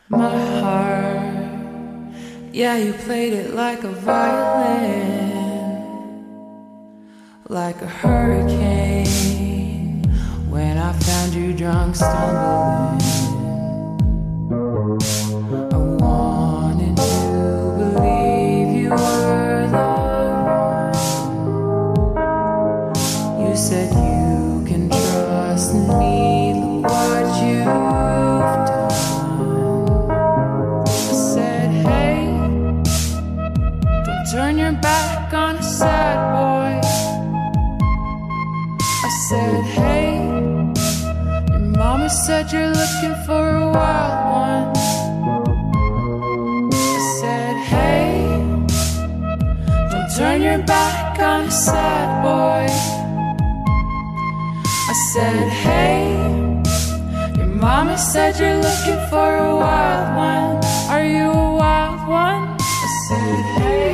My heart, yeah, you played it like a violin, like a hurricane. When I found you drunk, stumbling, I wanted to believe you were the one. You said you can trust in me, look what you've done. Turn your back on a sad boy. I said, hey, your mama said you're looking for a wild one. I said, hey, don't turn your back on a sad boy. I said, hey, your mama said you're looking for a wild one. Are you a wild one? I said, hey.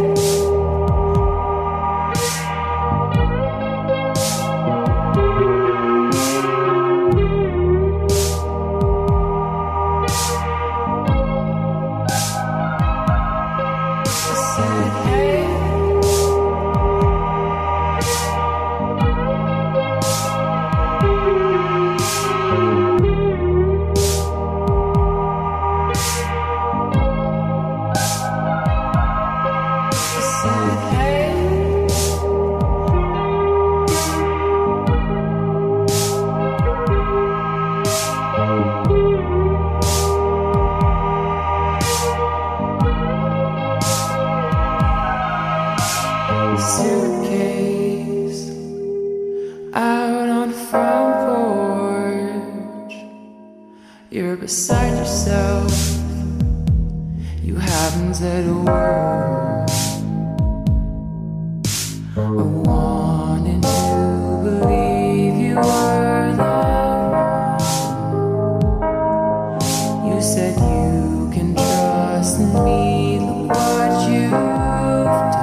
Suitcase out on the front porch. You're beside yourself. You haven't said a word. I wanted to believe you were the one. You said you can trust in me, look what you've done.